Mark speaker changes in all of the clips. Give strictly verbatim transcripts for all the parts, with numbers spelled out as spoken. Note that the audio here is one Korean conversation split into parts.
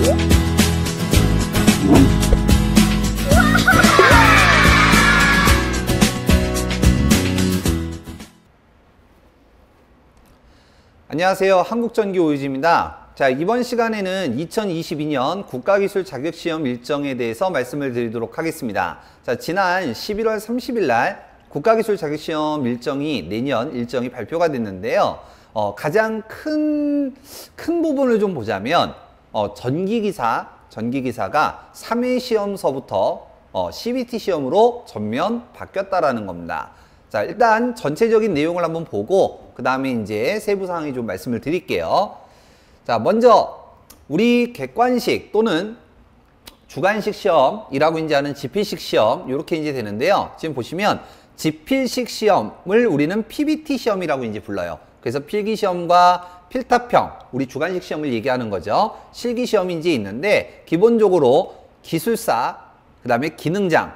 Speaker 1: 안녕하세요. 한국전기오유지입니다. 자, 이번 시간에는 이천이십이 년 국가기술 자격시험 일정에 대해서 말씀을 드리도록 하겠습니다. 자, 지난 십일월 삼십일 날 국가기술 자격시험 일정이 내년 일정이 발표가 됐는데요. 어, 가장 큰, 큰 부분을 좀 보자면 어, 전기기사, 전기기사가 삼 회 시험서부터 어, 씨비티 시험으로 전면 바뀌었다라는 겁니다. 자, 일단 전체적인 내용을 한번 보고 그 다음에 이제 세부 사항이 좀 말씀을 드릴게요. 자, 먼저 우리 객관식 또는 주관식 시험이라고 이제 하는 지필식 시험 이렇게 이제 되는데요. 지금 보시면 지필식 시험을 우리는 피비티 시험이라고 이제 불러요. 그래서 필기 시험과 필답형, 우리 주관식 시험을 얘기하는 거죠. 실기 시험이 이제 있는데 기본적으로 기술사, 그 다음에 기능장,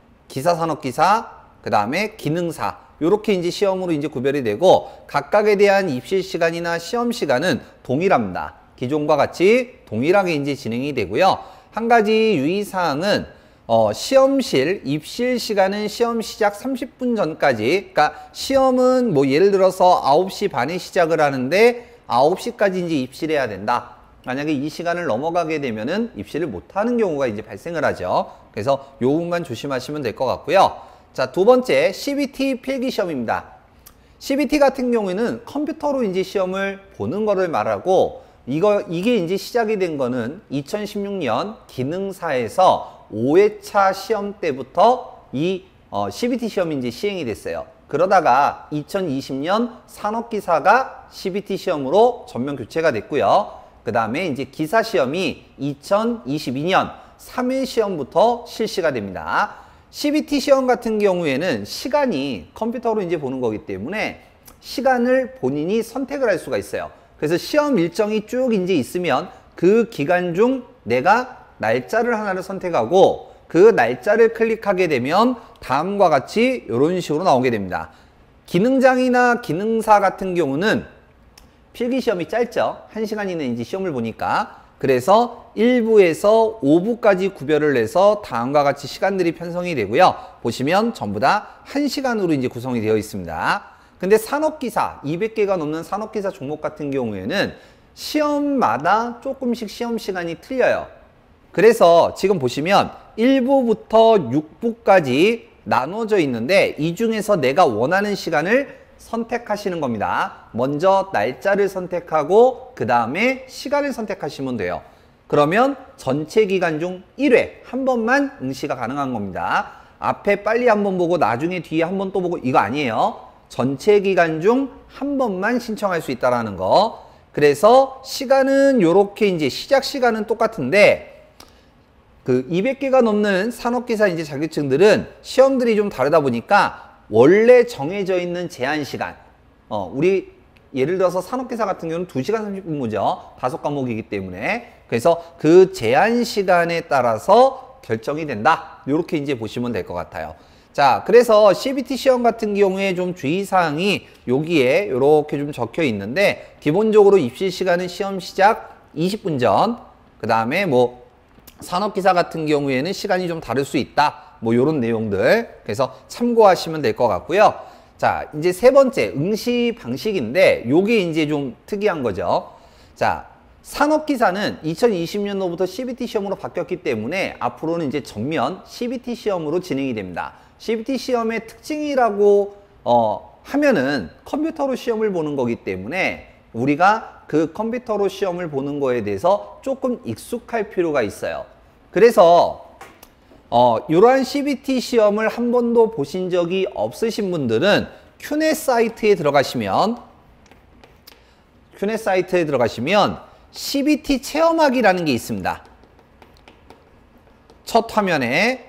Speaker 1: 기사산업기사, 그 다음에 기능사 요렇게 이제 시험으로 이제 구별이 되고 각각에 대한 입실 시간이나 시험 시간은 동일합니다. 기존과 같이 동일하게 이제 진행이 되고요. 한 가지 유의사항은 어, 시험실 입실 시간은 시험 시작 삼십 분 전까지, 그러니까 시험은 뭐 예를 들어서 아홉 시 반에 시작을 하는데 아홉 시까지 이제 입실해야 된다. 만약에 이 시간을 넘어가게 되면은 입실을 못하는 경우가 이제 발생을 하죠. 그래서 요 부분만 조심하시면 될 것 같고요. 자, 두 번째 씨비티 필기시험입니다. 씨비티 같은 경우에는 컴퓨터로 이제 시험을 보는 거를 말하고 이거, 이게 이제 시작이 된 거는 이천십육 년 기능사에서 오 회차 시험 때부터 이 어, 씨비티 시험이 이제 시행이 됐어요. 그러다가 이천이십 년 산업기사가 씨비티 시험으로 전면 교체가 됐고요. 그 다음에 이제 기사 시험이 이천이십이 년 삼 회 시험부터 실시가 됩니다. 씨비티 시험 같은 경우에는 시간이 컴퓨터로 이제 보는 거기 때문에 시간을 본인이 선택을 할 수가 있어요. 그래서 시험 일정이 쭉 이제 있으면 그 기간 중 내가 날짜를 하나를 선택하고 그 날짜를 클릭하게 되면 다음과 같이 이런 식으로 나오게 됩니다. 기능장이나 기능사 같은 경우는 필기 시험이 짧죠. 한 시간 이내 이제 시험을 보니까. 그래서 일 부에서 오 부까지 구별을 해서 다음과 같이 시간들이 편성이 되고요. 보시면 전부 다 한 시간으로 이제 구성이 되어 있습니다. 근데 산업기사, 이백 개가 넘는 산업기사 종목 같은 경우에는 시험마다 조금씩 시험 시간이 틀려요. 그래서 지금 보시면 일 부부터 육 부까지 나눠져 있는데 이 중에서 내가 원하는 시간을 선택하시는 겁니다. 먼저 날짜를 선택하고 그 다음에 시간을 선택하시면 돼요. 그러면 전체 기간 중 일 회 한 번만 응시가 가능한 겁니다. 앞에 빨리 한번 보고 나중에 뒤에 한번 또 보고 이거 아니에요. 전체 기간 중 한 번만 신청할 수 있다라는 거. 그래서 시간은 요렇게 이제 시작 시간은 똑같은데 그 이백 개가 넘는 산업기사 이제 자격증들은 시험들이 좀 다르다 보니까 원래 정해져 있는 제한 시간, 어, 우리 예를 들어서 산업기사 같은 경우는 두 시간 삼십 분무죠. 다섯 과목이기 때문에. 그래서 그 제한 시간에 따라서 결정이 된다. 이렇게 이제 보시면 될 것 같아요. 자, 그래서 씨비티 시험 같은 경우에 좀 주의사항이 여기에 이렇게 좀 적혀 있는데 기본적으로 입시 시간은 시험 시작 이십 분 전, 그 다음에 뭐 산업기사 같은 경우에는 시간이 좀 다를 수 있다. 뭐 요런 내용들 그래서 참고하시면 될 것 같고요. 자, 이제 세 번째 응시 방식인데 요게 이제 좀 특이한 거죠. 자, 산업기사는 이천이십 년도부터 씨비티 시험으로 바뀌었기 때문에 앞으로는 이제 전면 씨비티 시험으로 진행이 됩니다. 씨비티 시험의 특징이라고 어, 하면은 컴퓨터로 시험을 보는 거기 때문에 우리가 그 컴퓨터로 시험을 보는 거에 대해서 조금 익숙할 필요가 있어요. 그래서 어, 이러한 씨비티 시험을 한 번도 보신 적이 없으신 분들은 큐넷 사이트에 들어가시면 큐넷 사이트에 들어가시면 씨비티 체험하기라는 게 있습니다. 첫 화면에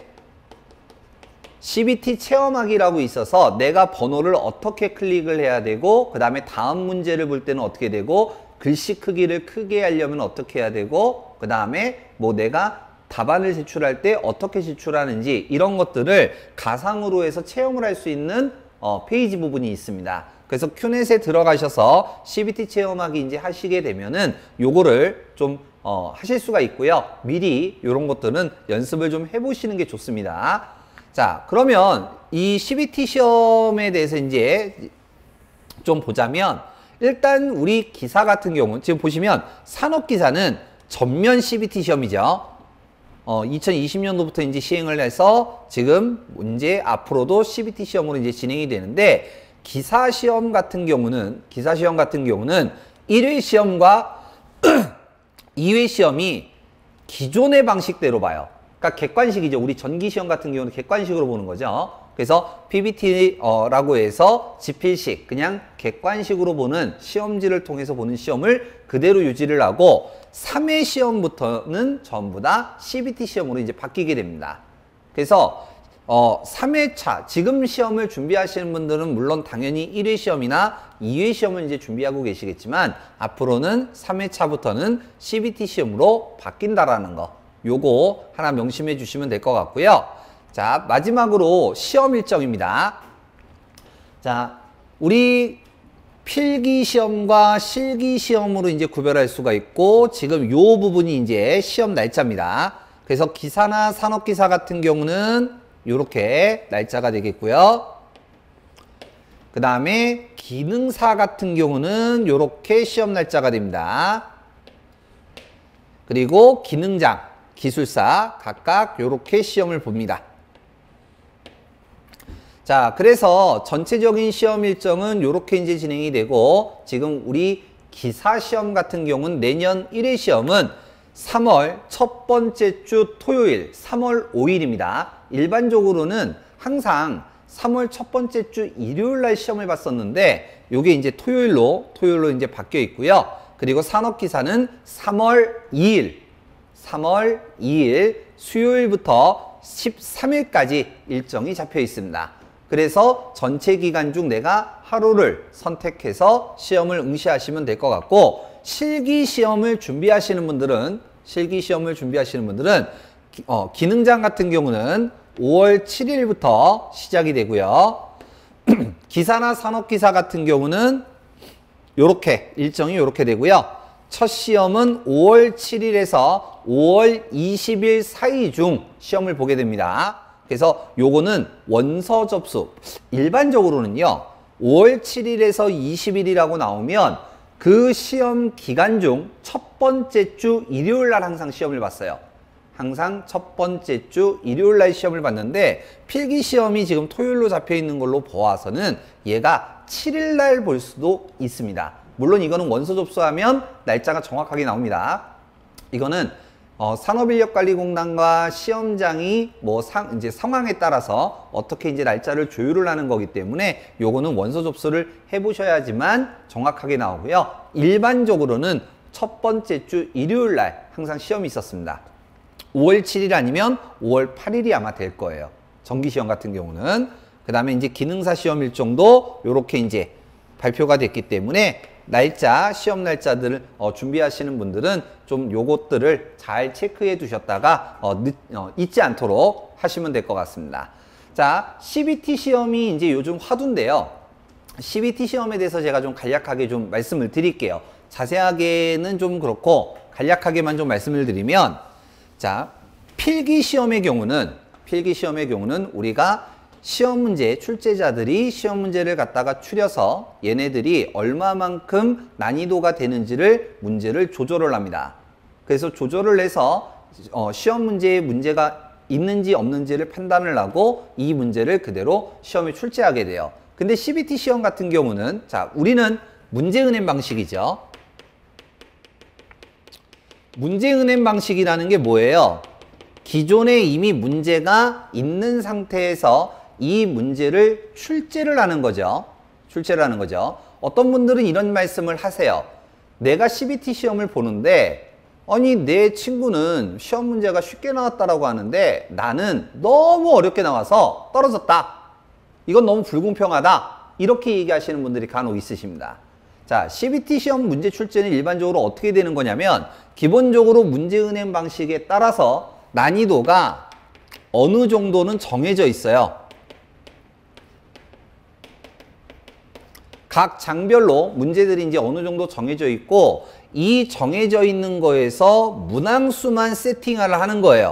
Speaker 1: 씨비티 체험하기라고 있어서 내가 번호를 어떻게 클릭을 해야 되고 그 다음에 다음 문제를 볼 때는 어떻게 되고 글씨 크기를 크게 하려면 어떻게 해야 되고 그 다음에 뭐 내가 답안을 제출할 때 어떻게 제출하는지 이런 것들을 가상으로 해서 체험을 할 수 있는 어, 페이지 부분이 있습니다. 그래서 큐넷에 들어가셔서 씨비티 체험하기 이제 하시게 되면은 요거를 좀 어, 하실 수가 있고요. 미리 요런 것들은 연습을 좀 해보시는 게 좋습니다. 자, 그러면 이 씨비티 시험에 대해서 이제 좀 보자면, 일단 우리 기사 같은 경우는 지금 보시면 산업기사는 전면 씨비티 시험이죠. 어, 이천이십 년도부터 이제 시행을 해서 지금 이제 앞으로도 씨비티 시험으로 이제 진행이 되는데, 기사 시험 같은 경우는 기사 시험 같은 경우는 일 회 시험과 이 회 시험이 기존의 방식대로 봐요. 그러니까 객관식이죠. 우리 전기 시험 같은 경우는 객관식으로 보는 거죠. 그래서 피비티라고 해서 지필식, 그냥 객관식으로 보는 시험지를 통해서 보는 시험을 그대로 유지를 하고, 삼 회 시험부터는 전부 다 씨비티 시험으로 이제 바뀌게 됩니다. 그래서 어, 삼 회차, 지금 시험을 준비하시는 분들은 물론 당연히 일 회 시험이나 이 회 시험을 이제 준비하고 계시겠지만, 앞으로는 삼 회차부터는 씨비티 시험으로 바뀐다라는 거, 요거 하나 명심해 주시면 될 것 같고요. 자, 마지막으로 시험 일정입니다. 자, 우리 필기 시험과 실기 시험으로 이제 구별할 수가 있고, 지금 요 부분이 이제 시험 날짜입니다. 그래서 기사나 산업기사 같은 경우는 요렇게 날짜가 되겠고요. 그 다음에 기능사 같은 경우는 요렇게 시험 날짜가 됩니다. 그리고 기능장, 기술사 각각 요렇게 시험을 봅니다. 자, 그래서 전체적인 시험 일정은 요렇게 이제 진행이 되고, 지금 우리 기사 시험 같은 경우는 내년 일 회 시험은 삼월 첫 번째 주 토요일, 삼월 오일입니다. 일반적으로는 항상 삼월 첫 번째 주 일요일 날 시험을 봤었는데, 요게 이제 토요일로, 토요일로 이제 바뀌어 있고요. 그리고 산업기사는 삼월 이일, 삼월 이일 수요일부터 십삼 일까지 일정이 잡혀 있습니다. 그래서 전체 기간 중 내가 하루를 선택해서 시험을 응시하시면 될 것 같고, 실기 시험을 준비하시는 분들은 실기 시험을 준비하시는 분들은 기, 어, 기능장 같은 경우는 오월 칠일부터 시작이 되고요. 기사나 산업기사 같은 경우는 요렇게 일정이 요렇게 되고요. 첫 시험은 오월 칠일에서 오월 이십일 사이 중 시험을 보게 됩니다. 그래서 요거는 원서 접수, 일반적으로는요 오월 칠일에서 이십일이라고 나오면 그 시험 기간 중 첫 번째 주 일요일 날 항상 시험을 봤어요. 항상 첫 번째 주 일요일 날 시험을 봤는데, 필기 시험이 지금 토요일로 잡혀 있는 걸로 보아서는 얘가 칠일 날 볼 수도 있습니다. 물론 이거는 원서 접수하면 날짜가 정확하게 나옵니다. 이거는 어, 산업인력관리공단과 시험장이 뭐 상, 이제 상황에 따라서 어떻게 이제 날짜를 조율을 하는 거기 때문에 요거는 원서 접수를 해보셔야지만 정확하게 나오고요. 일반적으로는 첫 번째 주 일요일 날 항상 시험이 있었습니다. 오월 칠일 아니면 오월 팔일이 아마 될 거예요. 정기시험 같은 경우는. 그 다음에 이제 기능사 시험 일정도 요렇게 이제 발표가 됐기 때문에 날짜, 시험 날짜들을 어, 준비하시는 분들은 좀 요것들을 잘 체크해 두셨다가 어, 늦, 어, 잊지 않도록 하시면 될 것 같습니다. 자, 씨비티 시험이 이제 요즘 화두인데요. 씨비티 시험에 대해서 제가 좀 간략하게 좀 말씀을 드릴게요. 자세하게는 좀 그렇고 간략하게만 좀 말씀을 드리면, 자, 필기 시험의 경우는 필기 시험의 경우는 우리가 시험 문제, 출제자들이 시험 문제를 갖다가 추려서 얘네들이 얼마만큼 난이도가 되는지를 문제를 조절을 합니다. 그래서 조절을 해서 어, 시험 문제에 문제가 있는지 없는지를 판단을 하고 이 문제를 그대로 시험에 출제하게 돼요. 근데 씨비티 시험 같은 경우는, 자, 우리는 문제은행 방식이죠. 문제은행 방식이라는 게 뭐예요? 기존에 이미 문제가 있는 상태에서 이 문제를 출제를 하는 거죠. 출제를 하는 거죠. 어떤 분들은 이런 말씀을 하세요. 내가 씨비티 시험을 보는데, 아니 내 친구는 시험 문제가 쉽게 나왔다라고 하는데 나는 너무 어렵게 나와서 떨어졌다. 이건 너무 불공평하다. 이렇게 얘기하시는 분들이 간혹 있으십니다. 자, 씨비티 시험 문제 출제는 일반적으로 어떻게 되는 거냐면, 기본적으로 문제은행 방식에 따라서 난이도가 어느 정도는 정해져 있어요. 각 장별로 문제들이 이제 어느 정도 정해져 있고 이 정해져 있는 거에서 문항수만 세팅을 하는 거예요.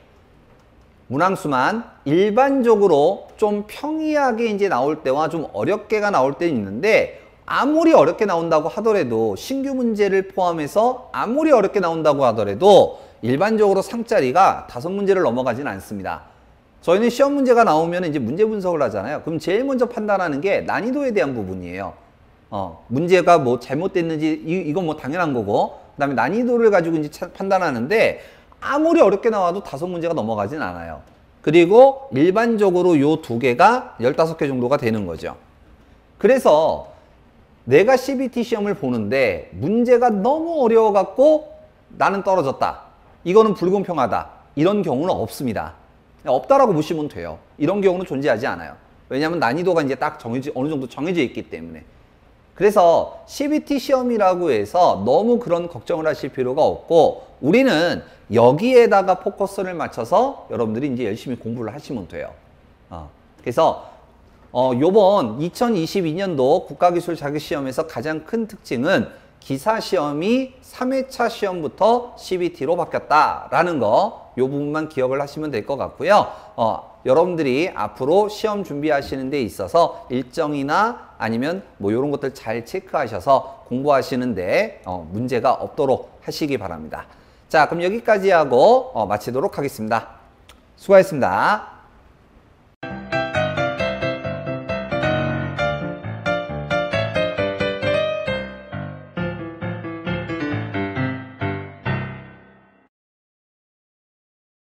Speaker 1: 문항수만 일반적으로 좀 평이하게 이제 나올 때와 좀 어렵게가 나올 때는 있는데 아무리 어렵게 나온다고 하더라도 신규 문제를 포함해서 아무리 어렵게 나온다고 하더라도 일반적으로 상짜리가 다섯 문제를 넘어가진 않습니다. 저희는 시험 문제가 나오면 이제 문제 분석을 하잖아요. 그럼 제일 먼저 판단하는 게 난이도에 대한 부분이에요. 어, 문제가 뭐 잘못됐는지 이, 이건 뭐 당연한 거고 그 다음에 난이도를 가지고 이제 차, 판단하는데 아무리 어렵게 나와도 다섯 문제가 넘어가진 않아요. 그리고 일반적으로 요 두 개가 열다섯 개 정도가 되는 거죠. 그래서 내가 씨비티 시험을 보는데 문제가 너무 어려워갖고 나는 떨어졌다. 이거는 불공평하다. 이런 경우는 없습니다. 없다라고 보시면 돼요. 이런 경우는 존재하지 않아요. 왜냐하면 난이도가 이제 딱 정해지, 어느 정도 정해져 있기 때문에. 그래서 씨비티 시험이라고 해서 너무 그런 걱정을 하실 필요가 없고 우리는 여기에다가 포커스를 맞춰서 여러분들이 이제 열심히 공부를 하시면 돼요. 어, 그래서 어, 요번 이천이십이 년도 국가기술 자격시험에서 가장 큰 특징은 기사시험이 삼 회차 시험부터 씨비티로 바뀌었다라는 거, 요 부분만 기억을 하시면 될 것 같고요. 어, 여러분들이 앞으로 시험 준비하시는 데 있어서 일정이나 아니면 뭐 요런 것들 잘 체크하셔서 공부하시는데 어, 문제가 없도록 하시기 바랍니다. 자, 그럼 여기까지 하고 어, 마치도록 하겠습니다. 수고하셨습니다.